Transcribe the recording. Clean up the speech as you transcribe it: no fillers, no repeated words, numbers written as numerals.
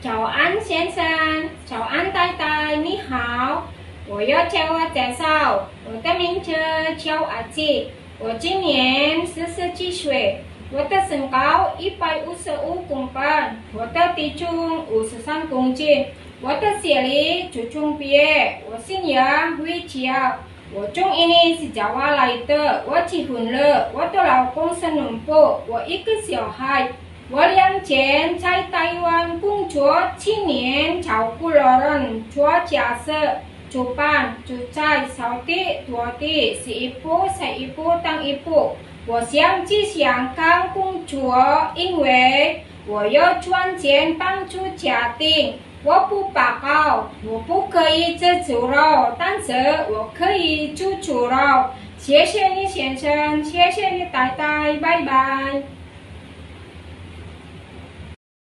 早安，先生。早安，太太。你好，我要自我介绍，我的名字叫阿吉，我今年47岁，我的身高155公分，我的体重53公斤，我的学历初中毕业，我姓杨，会叫。我中一年是加瓦来的，我结婚了，我的老公是农夫，我一个小孩。我2前在台湾工作7年，照顾老人，做家事、煮饭、煮菜、扫地、拖地，洗衣服、晒衣服、当衣服。我想去香港工作，因为我要赚钱帮助家庭。我不报告，我不可以吃猪肉，但是我可以煮猪肉。谢谢你，先生，谢谢你，太太，拜拜。